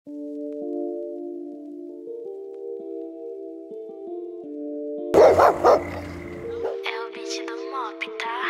É o beat do Mop, tá?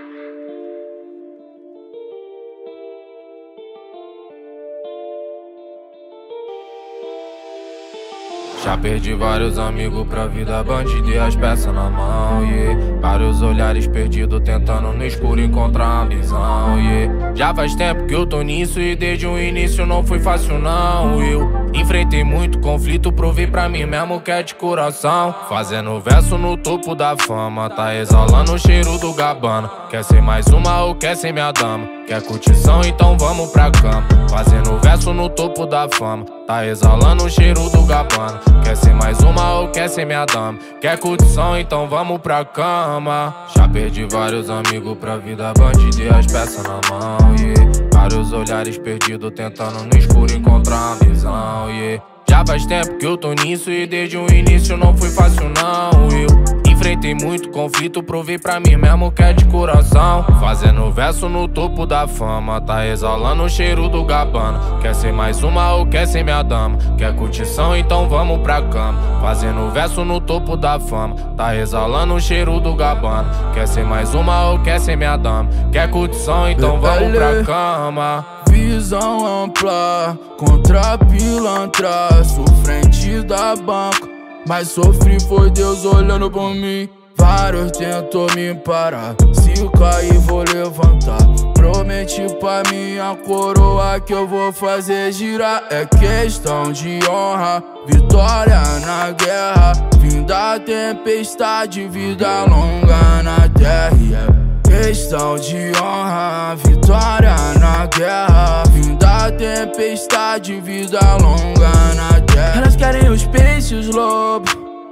Já perdi vários amigos pra vida, bandido e as peças na mão, yeah. Vários olhares perdidos tentando no escuro encontrar a visão, yeah. Já faz tempo que eu tô nisso e desde o início não foi fácil não. Eu enfrentei muito conflito, provei pra mim mesmo que é de coração. Fazendo verso no topo da fama, tá exalando o cheiro do Gabbana. Quer ser mais uma ou quer ser minha dama? Quer curtição, então vamos pra cama. Fazendo verso no topo da fama, tá exalando o cheiro do Gabbana. Quer ser mais uma ou quer ser minha dama? Quer curtição, então vamos pra cama. Já perdi vários amigos pra vida, bandido e as peças na mão, yeah. Vários olhares perdidos tentando no escuro encontrar a visão, yeah. Já faz tempo que eu tô nisso e desde o início não foi fácil não. Eu enfrentei muito conflito, provei pra mim mesmo que é de coração. Fazendo verso no topo da fama, tá exalando o cheiro do Gabbana. Quer ser mais uma ou quer ser minha dama? Quer curtição, então vamos pra cama. Fazendo verso no topo da fama, tá exalando o cheiro do Gabbana. Quer ser mais uma ou quer ser minha dama? Quer curtição, então vamos pra cama. Visão ampla, contra pilantra, sou frente da banca, mas sofri foi Deus olhando por mim. Vários tentou me parar, se eu cair vou levantar. Prometi pra minha coroa que eu vou fazer girar. É questão de honra, vitória na guerra. Fim da tempestade, vida longa na terra, yeah. Questão de honra, vitória na guerra. Fim da tempestade, vida longa na terra. Elas querem os peixes, os lobos,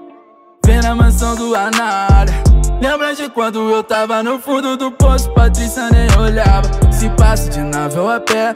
vem na mansão do Anália. Lembra de quando eu tava no fundo do poço, Patrícia nem olhava. Se passo de nave ou a pé,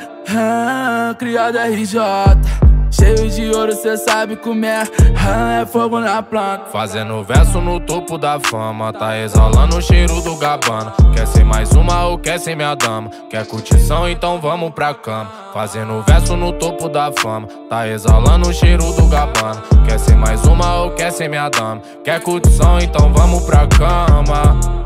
criado RJ. Cheio de ouro, cê sabe como é fogo na planta. Fazendo verso no topo da fama, tá exalando o cheiro do Gabbana. Quer ser mais uma ou quer ser minha dama? Quer curtição, então vamos pra cama. Fazendo verso no topo da fama, tá exalando o cheiro do Gabbana. Quer ser mais uma ou quer ser minha dama? Quer curtição, então vamos pra cama.